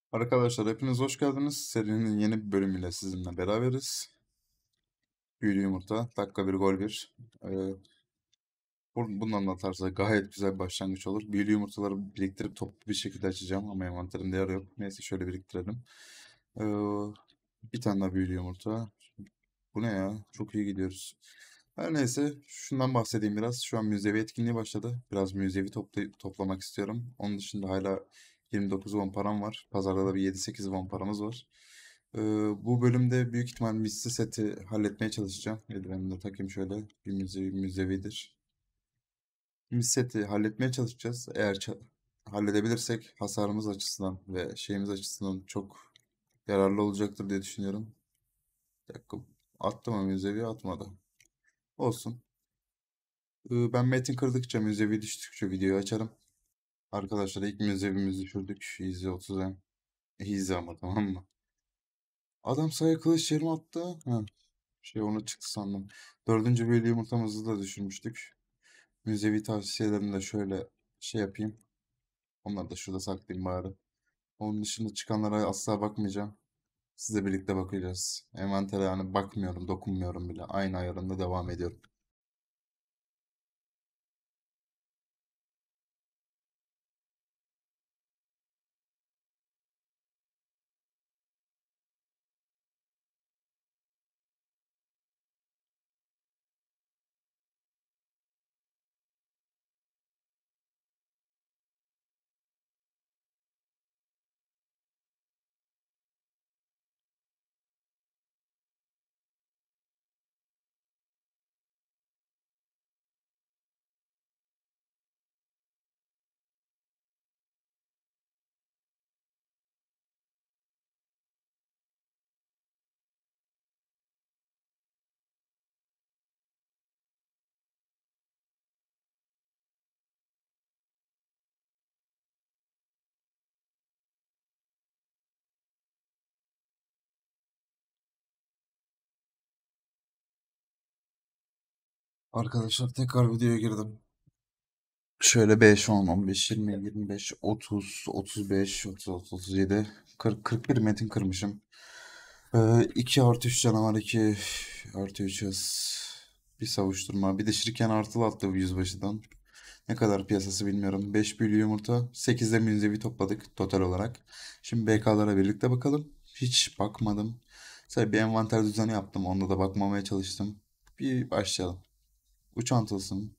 Arkadaşlar hepiniz hoş geldiniz. Serinin yeni bir bölümüyle sizinle beraberiz. Büyülü yumurta, dakika bir gol bir. Ee, Bundan da atarsa gayet güzel bir başlangıç olur. Büyülü yumurtaları biriktirip toplu bir şekilde açacağım ama envanterimde yer yok. Neyse şöyle biriktirelim. Ee, Bir tane daha büyülü yumurta. Bu ne ya? Çok iyi gidiyoruz. Her neyse şundan bahsedeyim biraz. Şu an müzevi etkinliği başladı. Biraz müzevi toplamak istiyorum. Onun dışında hala 29 won param var. Pazarda da bir 7-8 won paramız var. Ee, Bu bölümde büyük ihtimal misli seti halletmeye çalışacağım. Eldivenimi de takayım şöyle. Bir müzevidir. Mis seti halletmeye çalışacağız. Eğer halledebilirsek hasarımız açısından ve şeyimiz açısından çok yararlı olacaktır diye düşünüyorum. Bir dakika. Attı mı müzevi? Atmadı. Olsun. Ben metin kırdıkça, müzevi düştükçe videoyu açarım. Arkadaşlar ilk müzevimizi düşürdük. Easy 30M. Easy ama tamam mı? Adam sayı kılıç yerime attı. Ha, onu çıktı sandım. Dördüncü büyülü yumurtamızı da düşürmüştük. Müzevi tavsiyelerini de şöyle şey yapayım. Onları da şurada saklayayım bari. Onun dışında çıkanlara asla bakmayacağım. Sizle birlikte bakacağız. Envantere yani bakmıyorum, dokunmuyorum bile. Aynı ayarında devam ediyorum. Arkadaşlar tekrar videoya girdim. Şöyle 5, 10, 15, 20, 25, 30, 35, 30, 37, 40, 41 metin kırmışım. 2 artı 3 canavar, 2 artı 3 hız. Bir savuşturma. Bir de şirken artılı attı bu yüzbaşıdan. Ne kadar piyasası bilmiyorum. 5 büyülü yumurta. 8 de münzevi topladık total olarak. Şimdi BK'lara birlikte bakalım. Hiç bakmadım. Sadece bir envanter düzeni yaptım. Onda da bakmamaya çalıştım. Bir başlayalım. Uçan tılsım.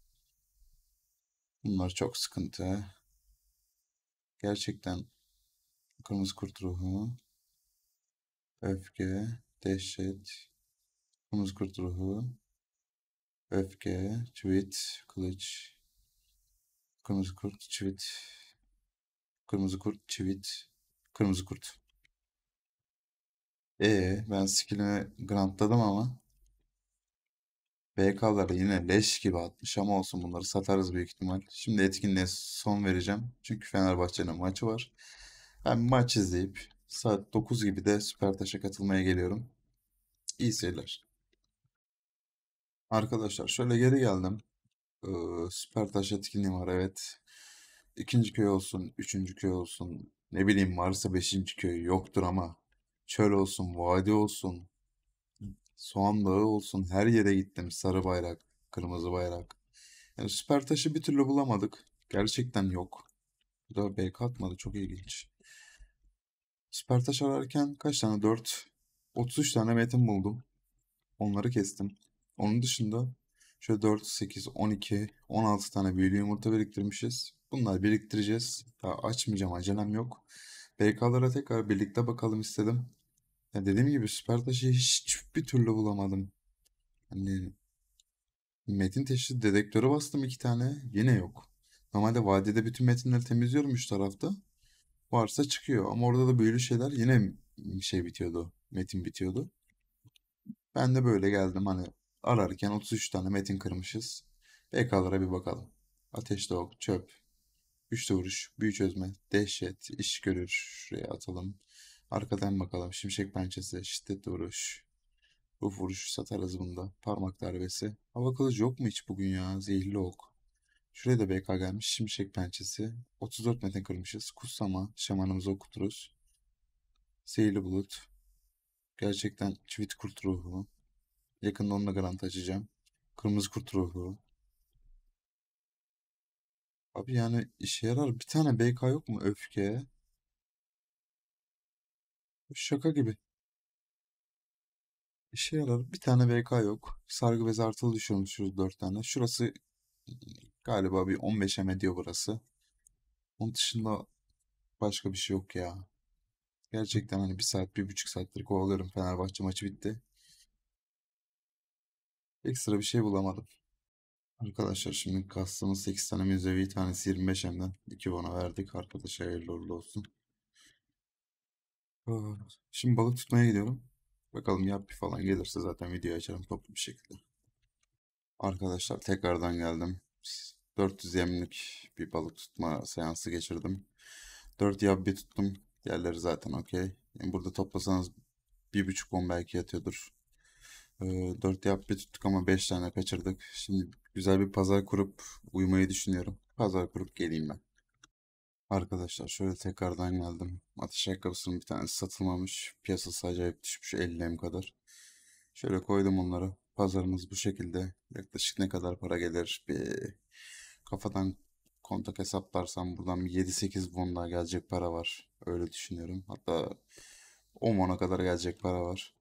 Bunlar çok sıkıntı. Gerçekten kırmızı kurt ruhu, öfke, dehşet, kırmızı kurt ruhu, öfke, çivit, kılıç, kırmızı kurt, çivit, kırmızı kurt, çivit, kırmızı kurt. Ben skillimi grantladım ama BK'ları yine leş gibi atmış ama olsun, bunları satarız büyük ihtimal. Şimdi etkinliğe son vereceğim. Çünkü Fenerbahçe'nin maçı var. Ben maç izleyip saat 9 gibi de Süpertaş'a katılmaya geliyorum. İyi seyirler. Arkadaşlar şöyle geri geldim. Süpertaş etkinliği var, evet. İkinci köy olsun, üçüncü köy olsun, ne bileyim varsa beşinci köy yoktur ama çöl olsun, vadi olsun, Soğan Dağı olsun, her yere gittim. Sarı bayrak, kırmızı bayrak. Yani Süpertaş'ı bir türlü bulamadık. Gerçekten yok. Bu da BK atmadı, çok ilginç. Süpertaş ararken kaç tane? 4, 33 tane metin buldum. Onları kestim. Onun dışında şöyle 4, 8, 12, 16 tane büyülü yumurta biriktirmişiz. Bunları biriktireceğiz. Daha açmayacağım, acelem yok. BK'lara tekrar birlikte bakalım istedim. Ya dediğim gibi Süpertaş'ı hiçbir türlü bulamadım. Hani metin teşhis dedektörü bastım 2 tane. Yine yok. Normalde vadide bütün metinleri temizliyorum 3 tarafta. Varsa çıkıyor. Ama orada da böyle şeyler, yine şey bitiyordu. Metin bitiyordu. Ben de böyle geldim, hani ararken 33 tane metin kırmışız. BK'lara bir bakalım. Ateşli ok, çöp, güçlü vuruş, büyü çözme, dehşet, iş görür. Şuraya atalım. Arkadan bakalım. Şimşek pençesi, şiddetli vuruş. Ruf vuruşu satarız bunda. Parmak darbesi. Hava kılıcı yok mu hiç bugün ya? Zehirli ok. Şuraya da BK gelmiş. Şimşek pençesi. 34 metin kırmışız. Kutsama. Şamanımızı okuturuz. Sihirli bulut. Gerçekten çivit kurt ruhu. Yakında onunla garanti açacağım. Kırmızı kurt ruhu. Abi yani işe yarar. Bir tane BK yok mu öfke? Şaka gibi. İşe yarar. Bir tane BK yok. Sargı bezi artılı düşürmüşüz 4 tane. Şurası galiba bir 15'e ediyor burası. Onun dışında başka bir şey yok ya. Gerçekten hani bir saat, 1,5 saattir kovalıyorum. Fenerbahçe maçı bitti. Ekstra bir şey bulamadım. Arkadaşlar şimdi kastımız 8 tane müzevi, tanesi 25 hemden. 2 bona verdik. Arkadaşa hayırlı uğurlu olsun. Aa, şimdi balık tutmaya gidiyorum. Bakalım yap bir falan gelirse zaten video açarım toplu bir şekilde. Arkadaşlar tekrardan geldim. 400 yemlik bir balık tutma seansı geçirdim. 4 yabbi tuttum. Diğerleri zaten okey. Yani burada toplasanız 1,5 bon belki yatıyordur. 4 yabbi tuttuk ama 5 tane kaçırdık. Şimdi güzel bir pazar kurup uyumayı düşünüyorum. Pazar kurup geleyim ben. Arkadaşlar şöyle tekrardan geldim. Atış ayakkabısının bir tanesi satılmamış. Piyasası acayip düşmüş, 50'm kadar. Şöyle koydum onları. Pazarımız bu şekilde. Yaklaşık ne kadar para gelir? Bir kafadan kontak hesaplarsam buradan bir 7-8 won daha gelecek para var. Öyle düşünüyorum. Hatta 10 won'a kadar gelecek para var.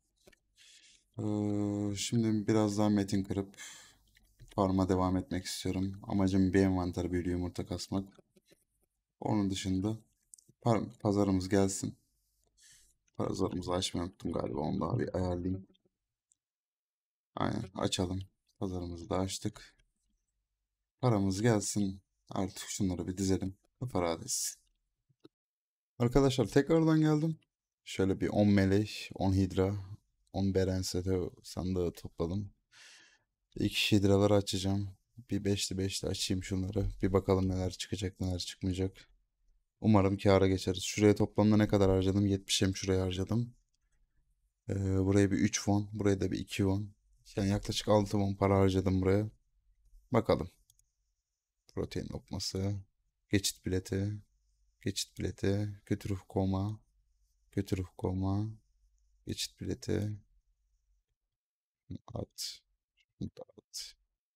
Şimdi biraz daha metin kırıp farm'a devam etmek istiyorum. Amacım bir envanter büyülü yumurta kasmak. Onun dışında pazarımız gelsin. Pazarımızı açmayı unuttum galiba. Onu daha bir ayarlayayım. Aynen açalım. Pazarımızı da açtık. Paramız gelsin. Artık şunları bir dizelim. Kafa rahat etsin. Arkadaşlar tekrardan geldim. Şöyle bir 10 meleş, 10 hidra, 10 beren sete sandığı topladım. İki hidraları açacağım. Bir beşli beşli açayım şunları. Bir bakalım neler çıkacak neler çıkmayacak. Umarım kâra geçeriz. Şuraya toplamda ne kadar harcadım? 70'im şuraya harcadım. Buraya bir 3 won. Buraya da bir 2 won. Yani yaklaşık 6 won para harcadım buraya. Bakalım. Protein lokması. Geçit bileti. Geçit bileti. Kötü ruh koma. Kötü ruh koma. Geçit bileti. At. At.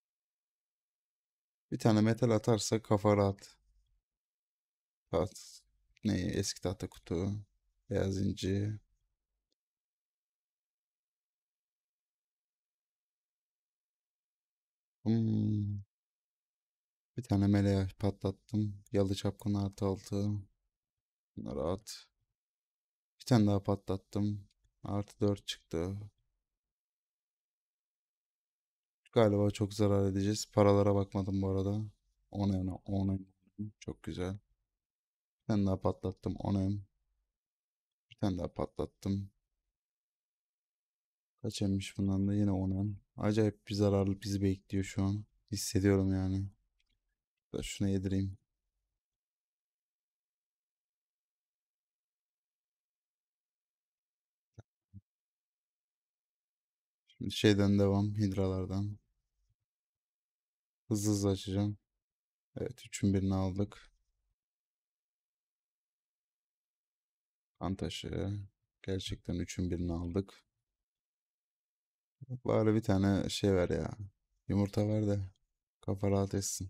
Bir tane metal atarsa kafa rahat. At. Ne? Eski tahta kutu. Beyaz inci. Hmm. Bir tane meleği patlattım. Yalı çapkın artı altı. Bunları at. Bir tane daha patlattım. Artı 4 çıktı. Galiba çok zarar edeceğiz. Paralara bakmadım bu arada. 10 em, 10 em. Çok güzel. Bir tane daha patlattım. 10 em. Bir tane daha patlattım. Kaç emmiş bundan da yine 10 em. Acayip bir zararlı bizi bekliyor şu an. Hissediyorum yani. Da şuna yedireyim. Şimdi şeyden devam. Hidralardan. Hızlı hızlı açacağım. Evet, üçün birini aldık. Kan taşı. Gerçekten üçün birini aldık. Bari bir tane şey ver ya. Yumurta ver de kafa rahat etsin.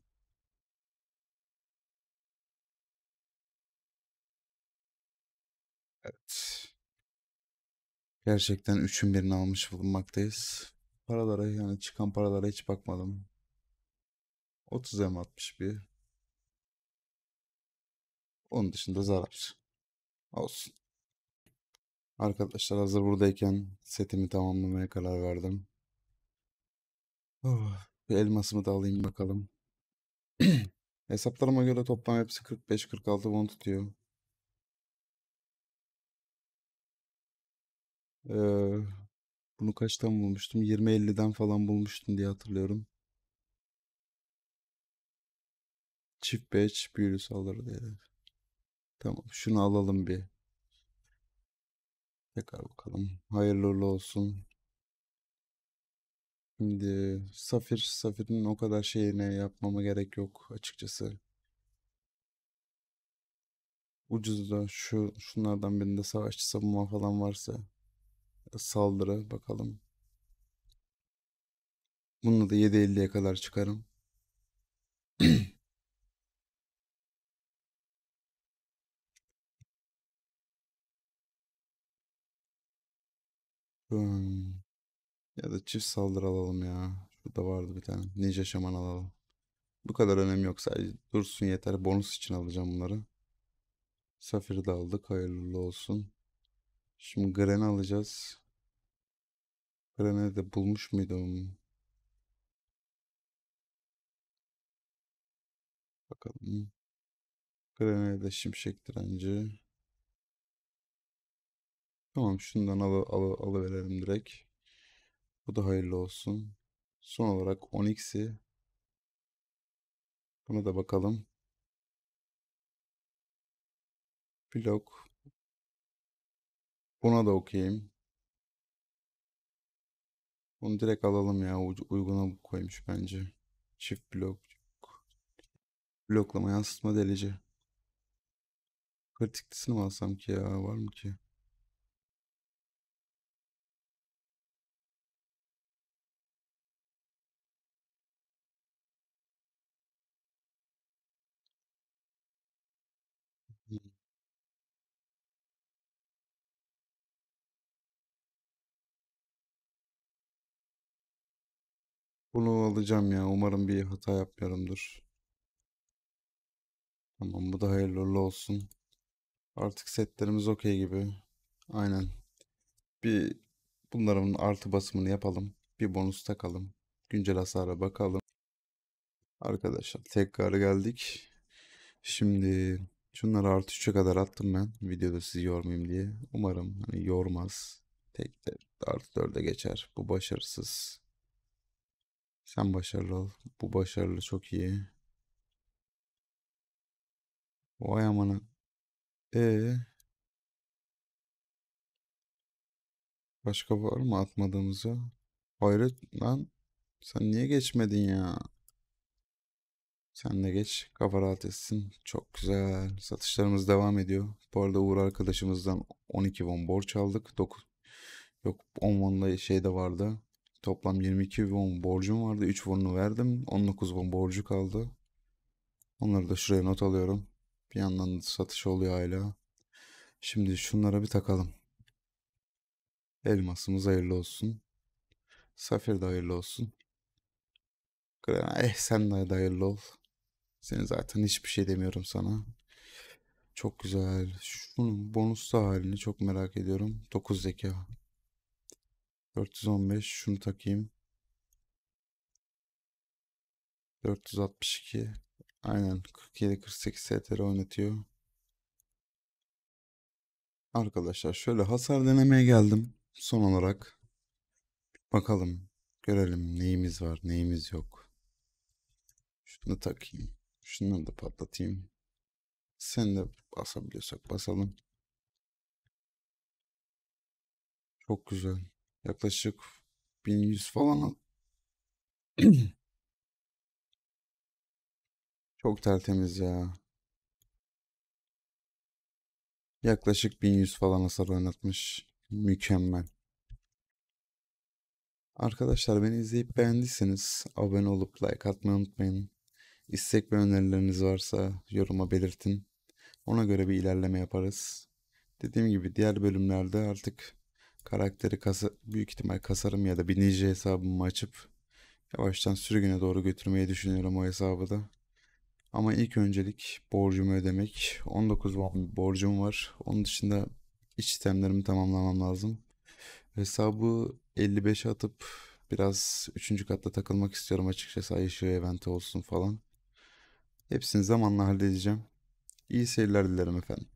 Evet. Gerçekten üçün birini almış bulunmaktayız. Paralara yani çıkan paralara hiç bakmadım. 30 em atmış bir. Onun dışında zarar. Olsun. Arkadaşlar hazır buradayken setimi tamamlamaya karar verdim. Oh, bir elmasımı da alayım bakalım. Hesaplarıma göre toplam hepsi 45-46 won tutuyor. Ee, Bunu kaçtan bulmuştum? 20-50'den falan bulmuştum diye hatırlıyorum. Çift patch büyülü saldırı diye. Tamam şunu alalım bir. Tekrar bakalım. Hayırlı uğurlu olsun. Şimdi Safir'in o kadar şeyine yapmama gerek yok açıkçası. Ucuzda şunlardan birinde savaşçı savunma falan varsa saldırı bakalım. Bununla da 7.50'ye kadar çıkarım. Hmm. Ya da çift saldırı alalım ya. Şurada vardı bir tane. Ninja şaman alalım. Bu kadar önemi yok, sadece dursun yeter. Bonus için alacağım bunları. Safir'i de aldık. Hayırlı olsun. Şimdi Gren'i alacağız. Gren'i de bulmuş muydum? Bakalım. Gren'e de şimşek direnci. Tamam, şundan alıverelim direkt. Bu da hayırlı olsun. Son olarak Onyx'i. Buna da bakalım. Blok. Buna da okeyim. Bunu direkt alalım ya. Uyguna koymuş bence. Çift blok. Bloklama yansıtma delici. Kritiklisini mi alsam ki ya? Var mı ki? Bunu alacağım ya. Umarım bir hata yapmıyorumdur. Tamam, bu da hayırlı uğurlu olsun. Artık setlerimiz okey gibi. Aynen. Bir bunların artı basımını yapalım. Bir bonus takalım. Güncel hasara bakalım. Arkadaşlar tekrar geldik. Şimdi şunları artı 3'e kadar attım ben. Videoda sizi yormayayım diye. Umarım hani yormaz. Tek de artı 4'e geçer. Bu başarısız. Sen başarılı ol. Bu başarılı, çok iyi. Vay amanı. E başka var mı atmadığımızı? Hayret lan. Sen niye geçmedin ya? Sen de geç. Kafa rahat etsin. Çok güzel. Satışlarımız devam ediyor. Bu arada Uğur arkadaşımızdan 12 won borç aldık. 9, yok 10 won'da şey de vardı. Toplam 22 won borcum vardı. 3 won'unu verdim. 19 won borcu kaldı. Onları da şuraya not alıyorum. Bir yandan da satış oluyor hala. Şimdi şunlara bir takalım. Elmasımız hayırlı olsun. Safir de hayırlı olsun. Sen de hayırlı ol. Senin zaten hiçbir şey demiyorum sana. Çok güzel. Şunun bonuslu halini çok merak ediyorum. 9 zeka. 415, şunu takayım. 462. Aynen 47-48 STR oynatıyor. Arkadaşlar şöyle hasar denemeye geldim. Son olarak bakalım. Görelim neyimiz var neyimiz yok. Şunu takayım. Şunları da patlatayım. Sen de basabiliyorsak basalım. Çok güzel. Yaklaşık 1100 falan çok tertemiz ya. Yaklaşık 1100 falan hasar oynatmış. Mükemmel. Arkadaşlar beni izleyip beğendiyseniz abone olup like atmayı unutmayın. İstek ve önerileriniz varsa yoruma belirtin. Ona göre bir ilerleme yaparız. Dediğim gibi diğer bölümlerde artık karakteri büyük ihtimal kasarım ya da bir ninja hesabımı açıp yavaştan sürgüne doğru götürmeyi düşünüyorum o hesabı da. Ama ilk öncelik borcumu ödemek. 19 won bir borcum var. Onun dışında iç itemlerimi tamamlamam lazım. Hesabı 55'e atıp biraz üçüncü katta takılmak istiyorum açıkçası. Ay ışığı eventi olsun falan. Hepsini zamanla halledeceğim. İyi seyirler dilerim efendim.